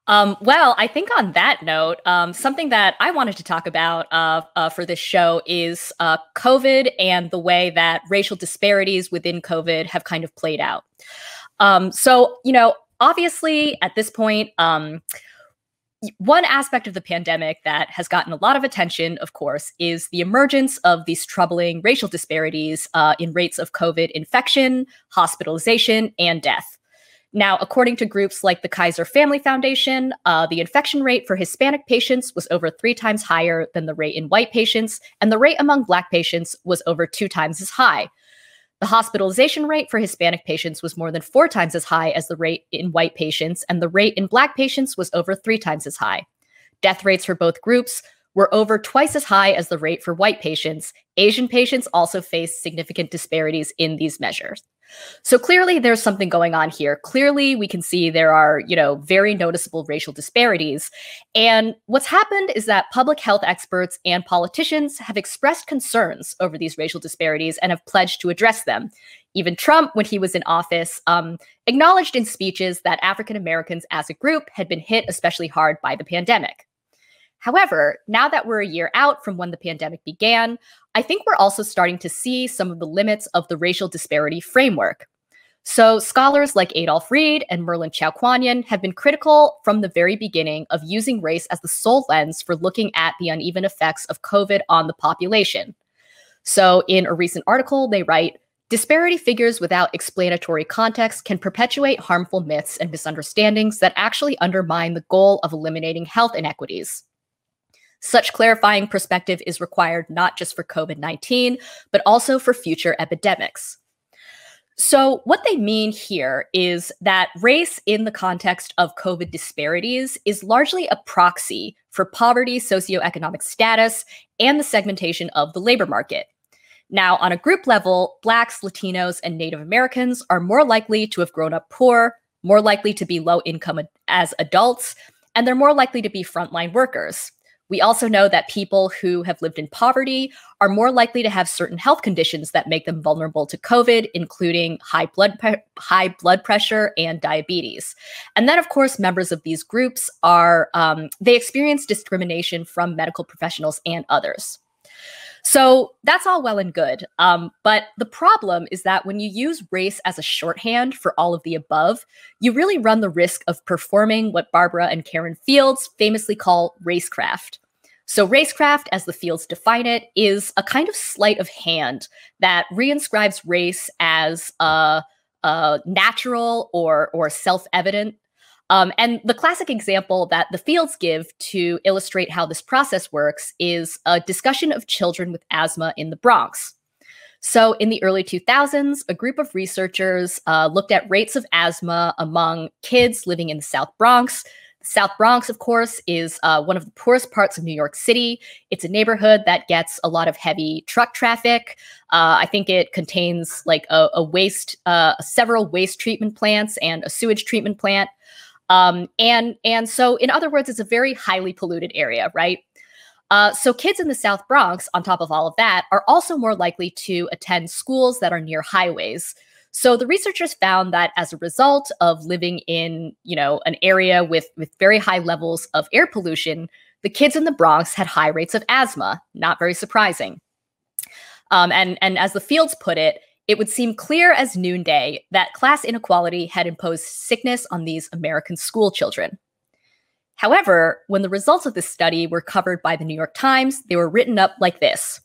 Well, I think on that note, something that I wanted to talk about for this show is COVID and the way that racial disparities within COVID have kind of played out. Obviously, at this point, one aspect of the pandemic that has gotten a lot of attention, of course, is the emergence of these troubling racial disparities in rates of COVID infection, hospitalization, and death. Now, according to groups like the Kaiser Family Foundation, the infection rate for Hispanic patients was over 3 times higher than the rate in white patients, and the rate among Black patients was over 2 times as high. The hospitalization rate for Hispanic patients was more than 4 times as high as the rate in white patients, and the rate in Black patients was over 3 times as high. Death rates for both groups were over twice as high as the rate for white patients. Asian patients also faced significant disparities in these measures. So clearly there's something going on here. Clearly we can see there are, very noticeable racial disparities. And what's happened is that public health experts and politicians have expressed concerns over these racial disparities and have pledged to address them. Even Trump, when he was in office, acknowledged in speeches that African Americans as a group had been hit especially hard by the pandemic. However, now that we're a year out from when the pandemic began, I think we're also starting to see some of the limits of the racial disparity framework. So scholars like Adolph Reed and Merlin Chauquanian have been critical from the very beginning of using race as the sole lens for looking at the uneven effects of COVID on the population. So in a recent article, they write, "Disparity figures without explanatory context can perpetuate harmful myths and misunderstandings that actually undermine the goal of eliminating health inequities. Such clarifying perspective is required not just for COVID-19, but also for future epidemics." So what they mean here is that race in the context of COVID disparities is largely a proxy for poverty, socioeconomic status, and the segmentation of the labor market. Now, on a group level, Blacks, Latinos, and Native Americans are more likely to have grown up poor, more likely to be low income as adults, and they're more likely to be frontline workers. We also know that people who have lived in poverty are more likely to have certain health conditions that make them vulnerable to COVID, including high blood pressure and diabetes. And then, of course, members of these groups they experience discrimination from medical professionals and others. So that's all well and good. But the problem is that when you use race as a shorthand for all of the above, you really run the risk of performing what Barbara and Karen Fields famously call racecraft. So racecraft, as the Fields define it, is a kind of sleight of hand that reinscribes race as natural or self-evident. And the classic example that the Fields give to illustrate how this process works is a discussion of children with asthma in the Bronx. So in the early 2000s, a group of researchers looked at rates of asthma among kids living in the South Bronx. The South Bronx, of course, is one of the poorest parts of New York City. It's a neighborhood that gets a lot of heavy truck traffic. I think it contains like several waste treatment plants and a sewage treatment plant. And so, in other words, it's a very highly polluted area, right? So kids in the South Bronx, on top of all of that, are also more likely to attend schools that are near highways. So the researchers found that as a result of living in, an area with very high levels of air pollution, the kids in the Bronx had high rates of asthma. Not very surprising. And as the Fields put it, it would seem clear as noonday that class inequality had imposed sickness on these American school children. However, when the results of this study were covered by the New York Times, they were written up like this.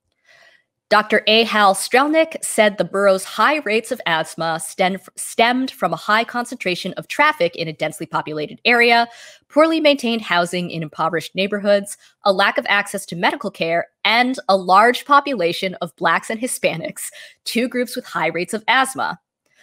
Dr. A. Hal Strelnick said the borough's high rates of asthma stemmed from a high concentration of traffic in a densely populated area, poorly maintained housing in impoverished neighborhoods, a lack of access to medical care, and a large population of Blacks and Hispanics, 2 groups with high rates of asthma.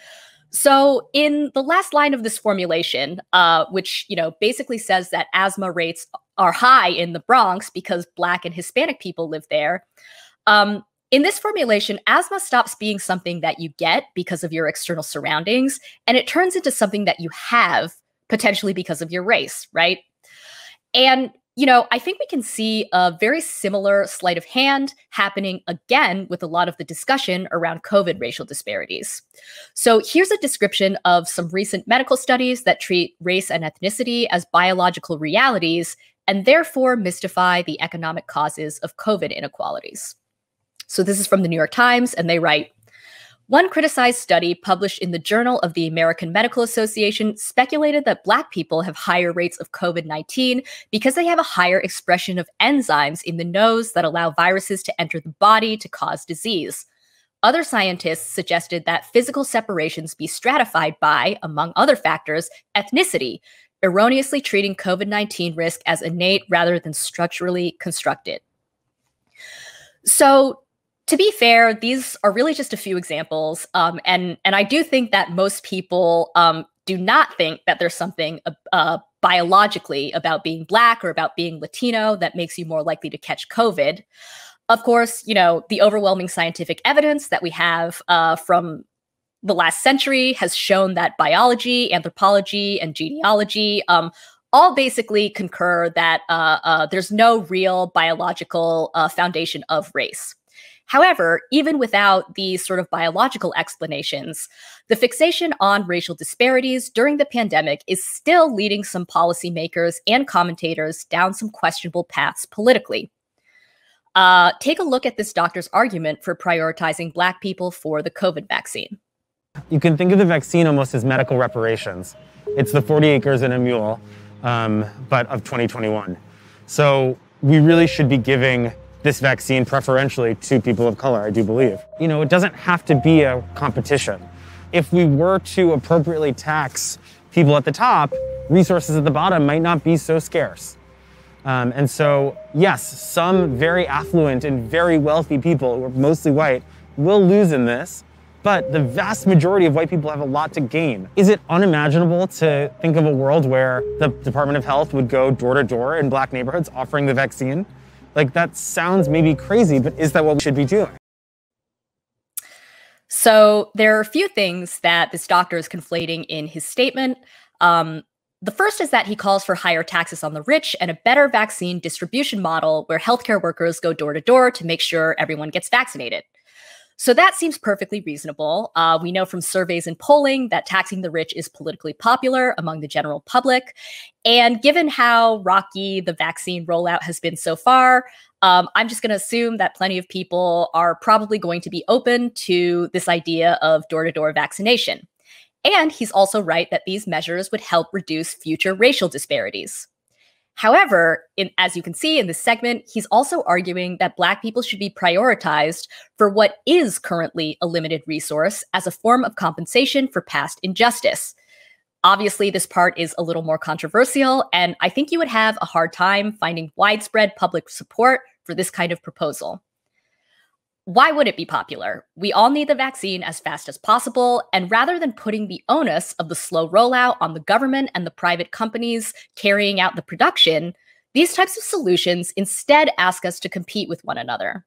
So in the last line of this formulation, which basically says that asthma rates are high in the Bronx because Black and Hispanic people live there, in this formulation, asthma stops being something that you get because of your external surroundings, and it turns into something that you have potentially because of your race, right? And I think we can see a very similar sleight of hand happening again with a lot of the discussion around COVID racial disparities. So here's a description of some recent medical studies that treat race and ethnicity as biological realities and therefore mystify the economic causes of COVID inequalities. So this is from the New York Times, and they write, one criticized study published in the Journal of the American Medical Association speculated that Black people have higher rates of COVID-19 because they have a higher expression of enzymes in the nose that allow viruses to enter the body to cause disease. Other scientists suggested that physical separations be stratified by, among other factors, ethnicity, erroneously treating COVID-19 risk as innate rather than structurally constructed. So, to be fair, these are really just a few examples, and I do think that most people do not think that there's something biologically about being Black or about being Latino that makes you more likely to catch COVID. Of course, the overwhelming scientific evidence that we have from the last century has shown that biology, anthropology, and genealogy all basically concur that there's no real biological foundation of race. However, even without these sort of biological explanations, the fixation on racial disparities during the pandemic is still leading some policymakers and commentators down some questionable paths politically. Take a look at this doctor's argument for prioritizing Black people for the COVID vaccine. You can think of the vaccine almost as medical reparations. It's the 40 acres and a mule, but of 2021. So we really should be giving this vaccine preferentially to people of color, I do believe. It doesn't have to be a competition. If we were to appropriately tax people at the top, resources at the bottom might not be so scarce. And so, yes, some very affluent and very wealthy people, who are mostly white, will lose in this, but the vast majority of white people have a lot to gain. Is it unimaginable to think of a world where the Department of Health would go door to door in Black neighborhoods offering the vaccine? That sounds maybe crazy, but is that what we should be doing? So there are a few things that this doctor is conflating in his statement. The first is that he calls for higher taxes on the rich and a better vaccine distribution model where healthcare workers go door to door to make sure everyone gets vaccinated. So that seems perfectly reasonable. We know from surveys and polling that taxing the rich is politically popular among the general public. And given how rocky the vaccine rollout has been so far, I'm just going to assume that plenty of people are probably going to be open to this idea of door-to-door vaccination. And he's also right that these measures would help reduce future racial disparities. However, as you can see in this segment, he's also arguing that Black people should be prioritized for what is currently a limited resource as a form of compensation for past injustice. Obviously, this part is a little more controversial, and I think you would have a hard time finding widespread public support for this kind of proposal. Why would it be popular? We all need the vaccine as fast as possible, and rather than putting the onus of the slow rollout on the government and the private companies carrying out the production, these types of solutions instead ask us to compete with one another.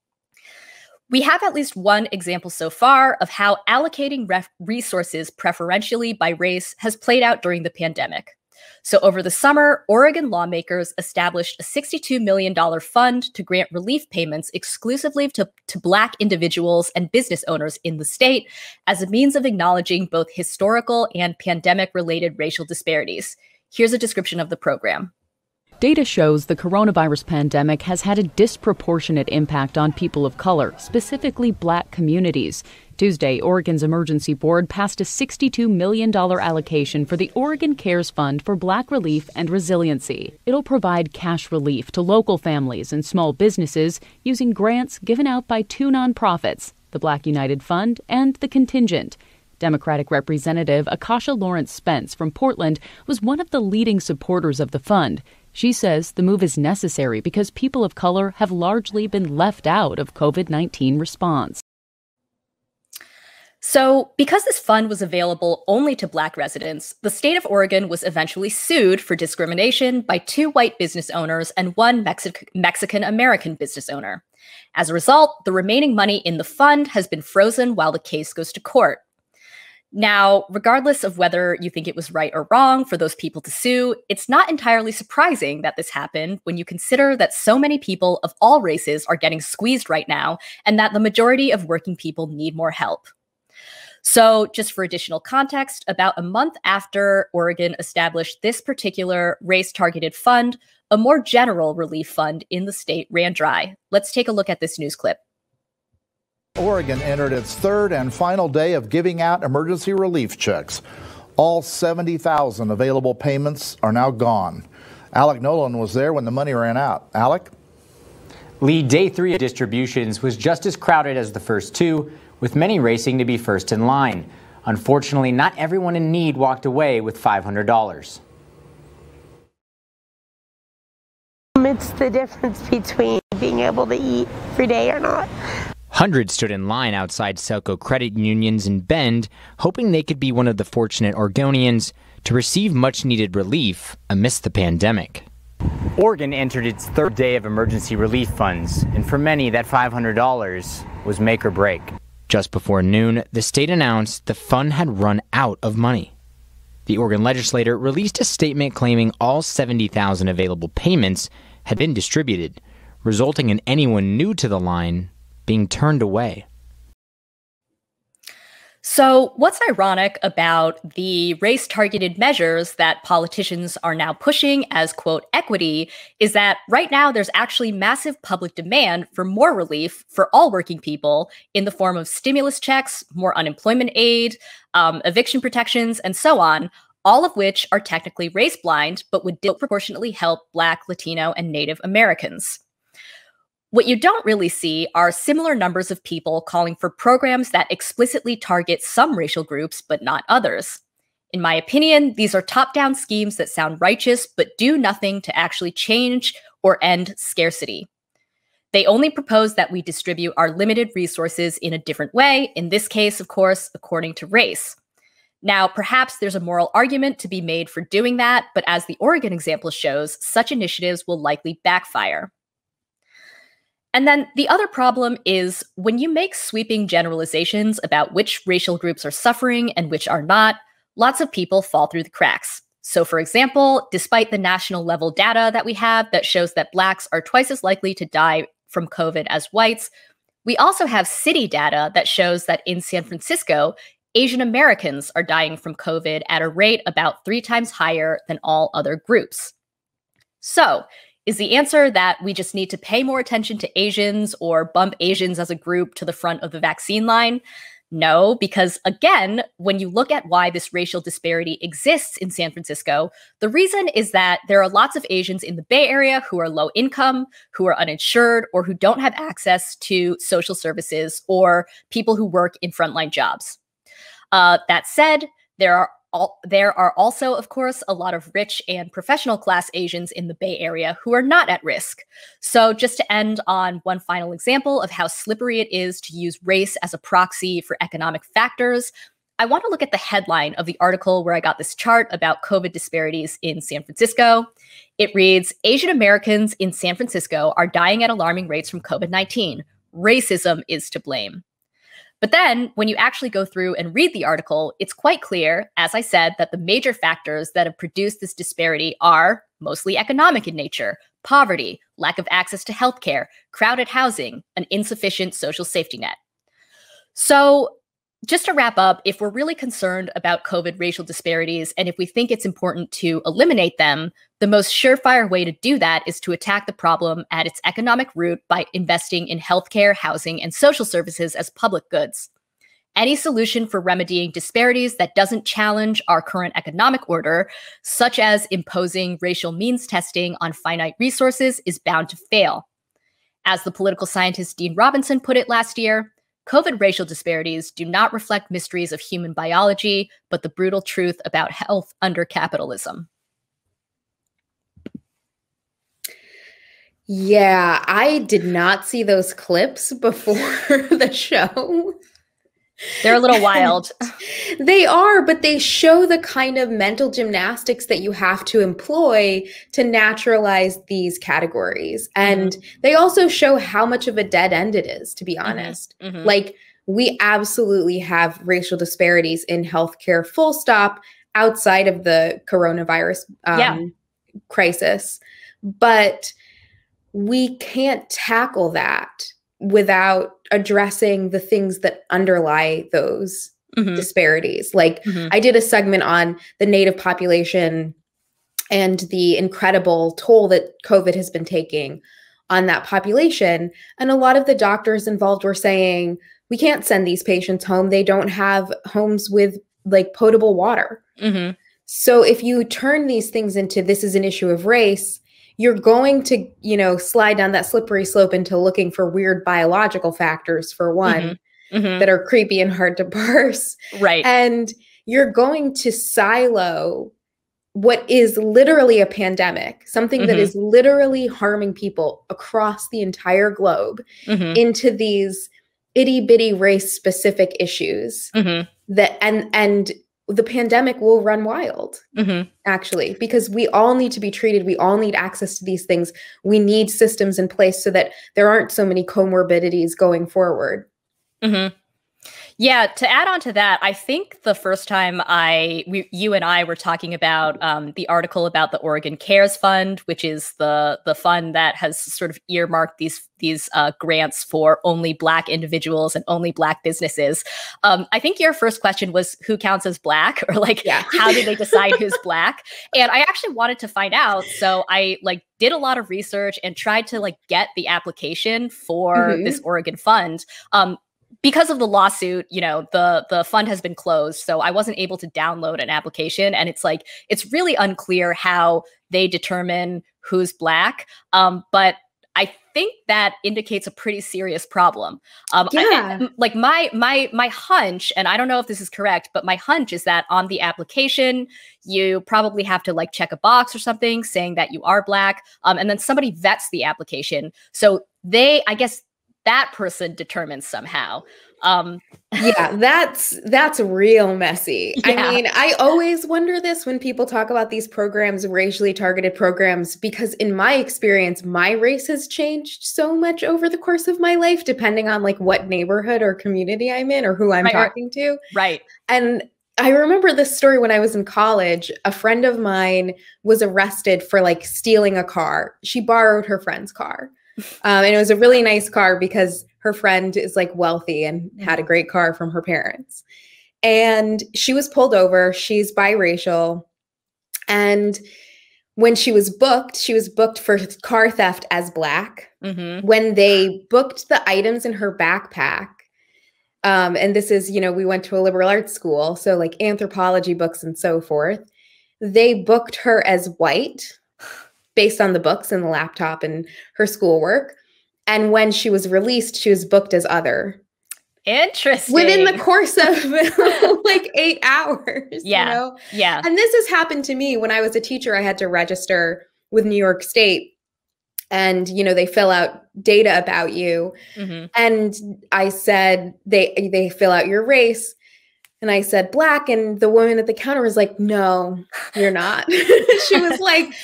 We have at least one example so far of how allocating resources preferentially by race has played out during the pandemic. So over the summer, Oregon lawmakers established a $62 million fund to grant relief payments exclusively to Black individuals and business owners in the state as a means of acknowledging both historical and pandemic-related racial disparities. Here's a description of the program. Data shows the coronavirus pandemic has had a disproportionate impact on people of color, specifically Black communities. Tuesday, Oregon's Emergency Board passed a $62 million allocation for the Oregon Cares Fund for Black Relief and Resiliency. It'll provide cash relief to local families and small businesses using grants given out by two nonprofits, the Black United Fund and The Contingent. Democratic Representative Akasha Lawrence Spence from Portland was one of the leading supporters of the fund. She says the move is necessary because people of color have largely been left out of COVID-19 response. So, because this fund was available only to Black residents, the state of Oregon was eventually sued for discrimination by two white business owners and one Mexican-American business owner. As a result, the remaining money in the fund has been frozen while the case goes to court. Now, regardless of whether you think it was right or wrong for those people to sue, it's not entirely surprising that this happened when you consider that so many people of all races are getting squeezed right now and that the majority of working people need more help. So, just for additional context, about a month after Oregon established this particular race-targeted fund, a more general relief fund in the state ran dry. Let's take a look at this news clip. Oregon entered its third and final day of giving out emergency relief checks. All 70,000 available payments are now gone. Alec Nolan was there when the money ran out. Alec? Lee, day 3 of distributions was just as crowded as the first 2, with many racing to be first in line. Unfortunately, not everyone in need walked away with $500. It's the difference between being able to eat every day or not. Hundreds stood in line outside Selco credit unions in Bend, hoping they could be one of the fortunate Oregonians to receive much-needed relief amidst the pandemic. Oregon entered its third day of emergency relief funds, and for many, that $500 was make or break. Just before noon, the state announced the fund had run out of money. The Oregon legislature released a statement claiming all 70,000 available payments had been distributed, resulting in anyone new to the line being turned away. So, what's ironic about the race-targeted measures that politicians are now pushing as, quote, equity, is that right now there's actually massive public demand for more relief for all working people in the form of stimulus checks, more unemployment aid, eviction protections, and so on, all of which are technically race-blind, but would disproportionately help Black, Latino, and Native Americans. What you don't really see are similar numbers of people calling for programs that explicitly target some racial groups but not others. In my opinion, these are top-down schemes that sound righteous but do nothing to actually change or end scarcity. They only propose that we distribute our limited resources in a different way, in this case, of course, according to race. Now, perhaps there's a moral argument to be made for doing that, but as the Oregon example shows, such initiatives will likely backfire. And then the other problem is when you make sweeping generalizations about which racial groups are suffering and which are not, lots of people fall through the cracks. So for example, despite the national level data that we have that shows that Blacks are twice as likely to die from COVID as whites, we also have city data that shows that in San Francisco, Asian Americans are dying from COVID at a rate about 3 times higher than all other groups. So, is the answer that we just need to pay more attention to Asians or bump Asians as a group to the front of the vaccine line? No, because again, when you look at why this racial disparity exists in San Francisco, the reason is that there are lots of Asians in the Bay Area who are low income, who are uninsured, or who don't have access to social services or people who work in frontline jobs. That said, there are also, of course, a lot of rich and professional class Asians in the Bay Area who are not at risk. So just to end on one final example of how slippery it is to use race as a proxy for economic factors, I want to look at the headline of the article where I got this chart about COVID disparities in San Francisco. It reads, Asian Americans in San Francisco are dying at alarming rates from COVID-19. Racism is to blame. But then when you actually go through and read the article, it's quite clear, as I said, that the major factors that have produced this disparity are mostly economic in nature: poverty, lack of access to healthcare, crowded housing, an insufficient social safety net. So just to wrap up, if we're really concerned about COVID racial disparities, and if we think it's important to eliminate them, the most surefire way to do that is to attack the problem at its economic root by investing in healthcare, housing, and social services as public goods. Any solution for remedying disparities that doesn't challenge our current economic order, such as imposing racial means testing on finite resources, is bound to fail. As the political scientist Dean Robinson put it last year, COVID racial disparities do not reflect mysteries of human biology, but the brutal truth about health under capitalism. Yeah, I did not see those clips before the show. They're a little wild. They are, but they show the kind of mental gymnastics that you have to employ to naturalize these categories. And they also show how much of a dead end it is, to be honest. Like, we absolutely have racial disparities in healthcare, full stop, outside of the coronavirus crisis. But we can't tackle that without addressing the things that underlie those disparities. Like I did a segment on the Native population and the incredible toll that COVID has been taking on that population. And a lot of the doctors involved were saying, we can't send these patients home. They don't have homes with like potable water. So if you turn these things into this is an issue of race, you're going to, you know, slide down that slippery slope into looking for weird biological factors, for one, that are creepy and hard to parse. Right. And you're going to silo what is literally a pandemic, something that is literally harming people across the entire globe, into these itty bitty race specific issues that, and the pandemic will run wild, actually, because we all need to be treated. We all need access to these things. We need systems in place so that there aren't so many comorbidities going forward. Yeah, to add on to that, I think the first time you and I were talking about the article about the Oregon Cares Fund, which is the fund that has sort of earmarked these grants for only Black individuals and only Black businesses. I think your first question was who counts as Black, or like how do they decide who's Black? And I actually wanted to find out, so I like did a lot of research and tried to like get the application for this Oregon fund. Because of the lawsuit, you know, the fund has been closed, so I wasn't able to download an application, and it's like it's really unclear how they determine who's Black. But I think that indicates a pretty serious problem. Like my hunch, and I don't know if this is correct, but my hunch is that on the application, you probably have to like check a box or something saying that you are Black, and then somebody vets the application. So I guess that person determines somehow. Yeah, that's real messy. Yeah. I mean, I always wonder this when people talk about these programs, racially targeted programs, because in my experience, my race has changed so much over the course of my life, depending on like what neighborhood or community I'm in or who I'm talking to. Right. And I remember this story when I was in college. A friend of mine was arrested for like stealing a car. She borrowed her friend's car. And it was a really nice car because her friend is like wealthy and had a great car from her parents. And she was pulled over. She's biracial. And when she was booked for car theft as Black. When they booked the items in her backpack, and this is, you know, we went to a liberal arts school, so like anthropology books and so forth, they booked her as white based on the books and the laptop and her schoolwork. And when she was released, she was booked as other. Interesting. Within the course of like 8 hours. Yeah. You know? Yeah. And this has happened to me when I was a teacher. I had to register with New York State. And, you know, they fill out data about you. And I said, they fill out your race. And I said, Black. And the woman at the counter was like, no, you're not. She was like,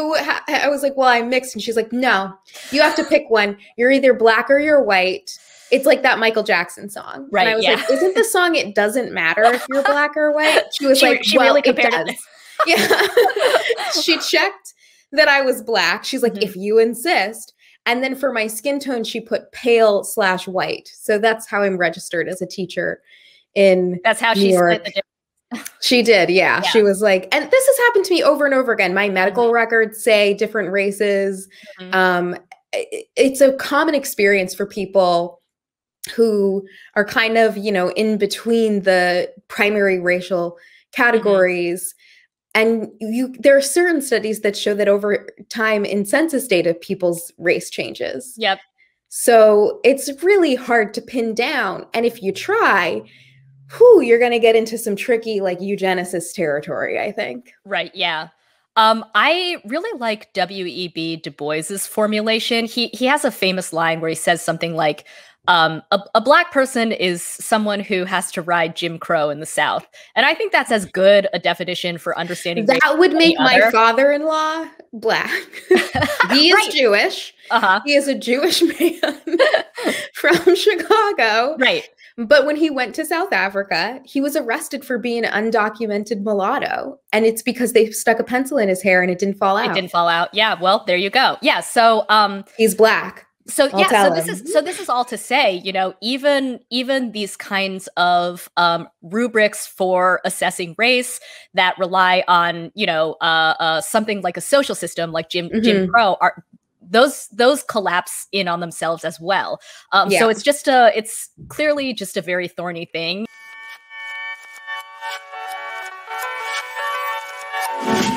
I was like, well, I'm mixed. And she's like, no, you have to pick one. You're either Black or you're white. It's like that Michael Jackson song. Right. And I was like, isn't the song It Doesn't Matter If You're Black or White? She was like, she well, really it compared does. Yeah. She checked that I was Black. She's like, if you insist. And then for my skin tone, she put pale/white. So that's how I'm registered as a teacher in That's how New she York. split the difference. She did, yeah. She was like, and this has happened to me over and over again. My medical records say different races. It's a common experience for people who are kind of, you know, in between the primary racial categories. And there are certain studies that show that over time in census data, people's race changes. Yep. So it's really hard to pin down. And if you try, you're going to get into some tricky like eugenicist territory, I think. Right. Yeah. I really like W.E.B. Du Bois's formulation. He has a famous line where he says something like, a Black person is someone who has to ride Jim Crow in the South. And I think that's as good a definition for understanding. That would make my father-in-law Black. He is Jewish. He is a Jewish man from Chicago. Right. But when he went to South Africa, he was arrested for being an undocumented mulatto. And it's because they stuck a pencil in his hair and it didn't fall out. It didn't fall out. Yeah, well, there you go. Yeah, so he's black. So yeah, so this is all to say, you know, even these kinds of rubrics for assessing race that rely on, you know, something like a social system like Jim Crow are those collapse in on themselves as well. So it's clearly just a very thorny thing.